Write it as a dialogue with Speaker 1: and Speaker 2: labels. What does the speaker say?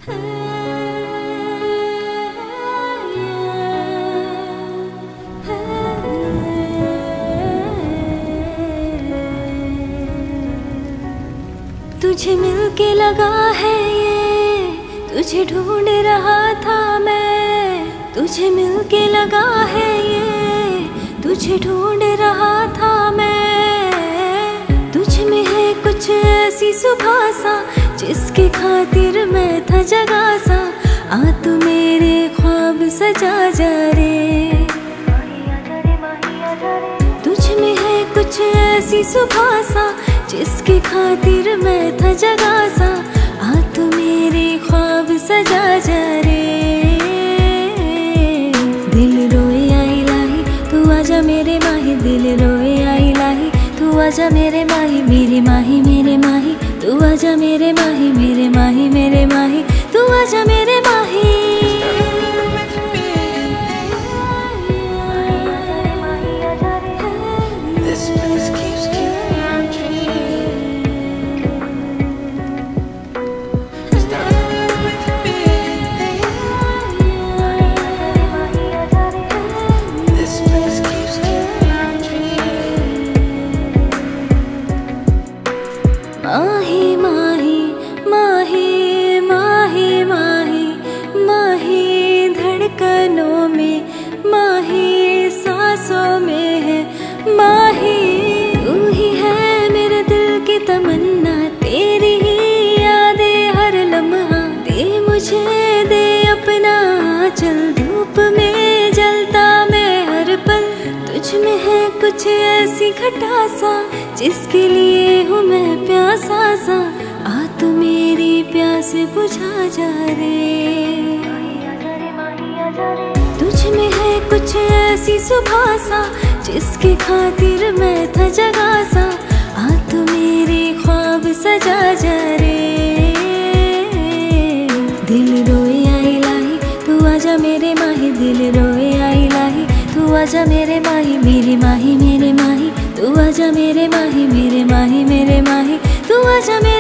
Speaker 1: तुझे मिलके लगा है ये, तुझे ढूंढ रहा था मैं। तुझे मिलके लगा है ये, तुझे ढूंढ रहा था मैं। तुझ में है कुछ ऐसी सुबह सा, जिसके खातिर मैं था जगा सा। आ तू मेरे ख्वाब सजा जा रे। तुझ में है कुछ ऐसी सुबह सा, जिसके खातिर मैं था जगा सा। आ तू मेरे ख्वाब सजा जा रे। दिल रोए आई लाही, तू आजा मेरे माही। दिल रोए आई लाही, तू आजा मेरे माही। मेरे माही मेरे माही, तू आजा मेरे माही। मेरे माही मेरे माही, तू आजा मेरे माही। माही माही माही माही माही माही, धड़कनों में माही, सांसों में है माही। तू ही है मेरे दिल की तमन्ना, तेरी ही यादें हर लम्हा। दे मुझे दे अपना आंचल, धूप में जलता मैं हर पल। तुझ में है कुछ ऐसी घटा सा, जिसके लिए हूँ मैं प्यासा सा। आ तू मेरी प्यास बुझा जा रे। तुझ में है कुछ ऐसी सुबह सा, जिसके खातिर मैं था जगा सा। आ तू मेरे ख्वाब सजा जा रे। दिल रोए आई लाही, तू आजा मेरे माही। दिल रोए आई लाही, तू आजा मेरे माही। मेरे माही मेरे माही, तू आजा मेरे माही। मेरे माही मेरे माही, तू आजा मेरे